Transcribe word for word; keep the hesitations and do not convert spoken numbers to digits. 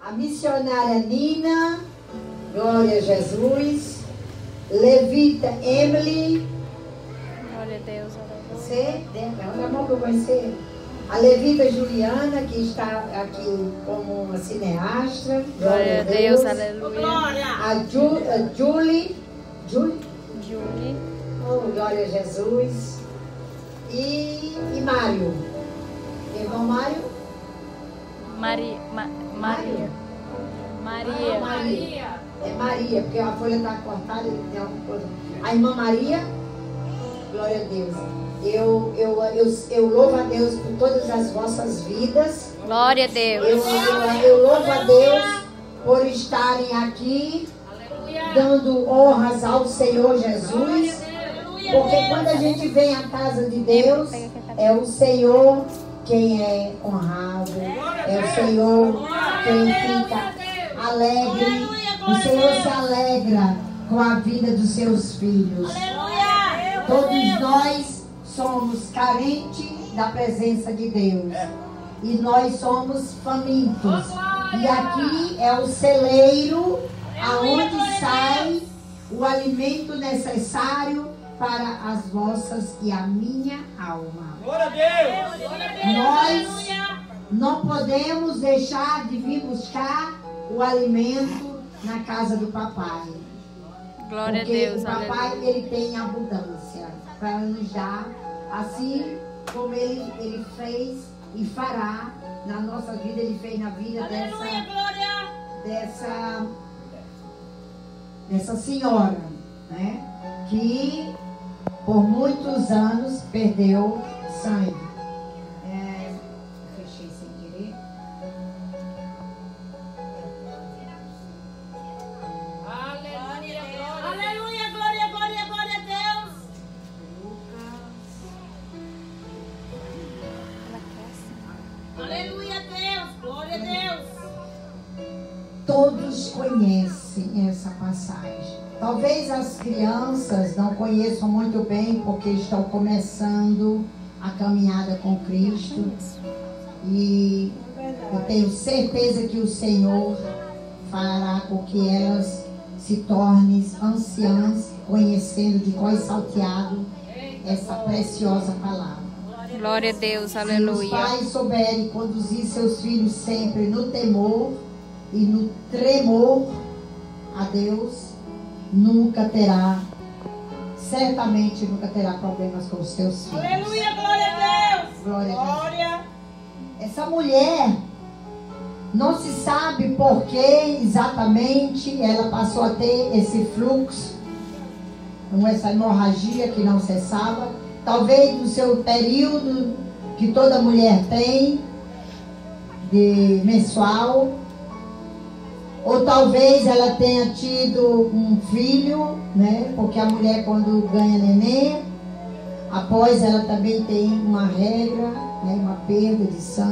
A missionária Nina, glória a Jesus. Levita Emily. Glória a Deus. Você, levanta a mão que eu conheci. A levita Juliana, que está aqui como uma cineasta. Glória a Deus, aleluia. A, Ju, a Julie. Julie? Julie. Oh, glória a Jesus. E, e Mário. Irmão Mário? Maria. Ma, Maria. Maria. Ah, Maria. É Maria, porque a folha está cortada e tem alguma coisa. A irmã Maria, glória a Deus. Eu, eu, eu, eu louvo a Deus por todas as vossas vidas. Glória a Deus. Eu, eu, eu louvo a Deus por estarem aqui, dando honras ao Senhor Jesus. Porque quando a gente vem à casa de Deus, é o Senhor quem é honrado. É o Senhor quem fica alegre. O Senhor se alegra com a vida dos seus filhos. Todos nós somos carentes da presença de Deus. E nós somos famintos. E aqui é o celeiro aonde sai o alimento necessário para as vossas e a minha alma. Glória a Deus! Nós não podemos deixar de vir buscar o alimento na casa do papai. Glória a Porque Deus, o papai, aleluia. ele tem abundância para nos dar, assim como ele, ele fez e fará na nossa vida, ele fez na vida dessa, dessa, dessa senhora, né? Que por muitos anos perdeu sangue. É, fechei sem querer. Aleluia, glória, glória, glória a Deus. Aleluia, Deus, glória a Deus. Todos conhecem essa passagem. Talvez as crianças não conheçam muito bem porque estão começando a caminhada com Cristo. E eu tenho certeza que o Senhor fará com que elas se tornem anciãs, conhecendo de cor e salteado essa preciosa palavra. Glória a Deus, Se os aleluia. pais souberem conduzir seus filhos sempre no temor e no tremor a Deus, nunca terá, certamente nunca terá problemas com os seus filhos. Aleluia, glória a Deus. Glória a Deus. Glória. Essa mulher, não se sabe por que exatamente ela passou a ter esse fluxo, essa hemorragia que não cessava. Talvez no seu período que toda mulher tem, de menstrual. Ou talvez ela tenha tido um filho, né? Porque a mulher, quando ganha neném, após ela também tem uma regra, né? Uma perda de sangue.